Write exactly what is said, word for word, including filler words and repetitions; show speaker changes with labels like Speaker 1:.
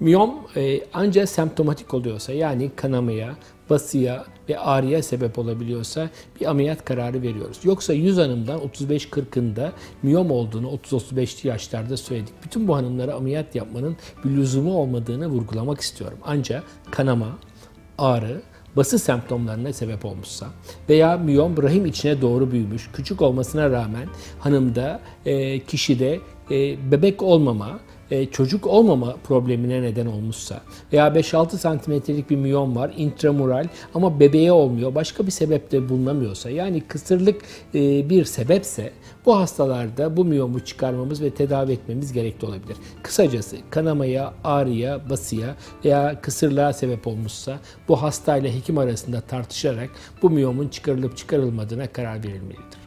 Speaker 1: Miyom e, ancak semptomatik oluyorsa, yani kanamaya, basıya ve ağrıya sebep olabiliyorsa bir ameliyat kararı veriyoruz. Yoksa yüz hanımdan otuz beş kırkında miyom olduğunu otuz otuz beşli yaşlarda söyledik. Bütün bu hanımlara ameliyat yapmanın bir lüzumu olmadığını vurgulamak istiyorum. Ancak kanama, ağrı, bası semptomlarına sebep olmuşsa veya miyom rahim içine doğru büyümüş, küçük olmasına rağmen hanımda, e, kişide e, bebek olmama, çocuk olmama problemine neden olmuşsa veya beş altı santimetrelik bir miyom var, intramural ama bebeğe olmuyor, başka bir sebeple bulunamıyorsa, yani kısırlık bir sebepse bu hastalarda bu miyomu çıkarmamız ve tedavi etmemiz gerekli olabilir. Kısacası kanamaya, ağrıya, basıya veya kısırlığa sebep olmuşsa bu hastayla hekim arasında tartışarak bu miyomun çıkarılıp çıkarılmadığına karar verilmelidir.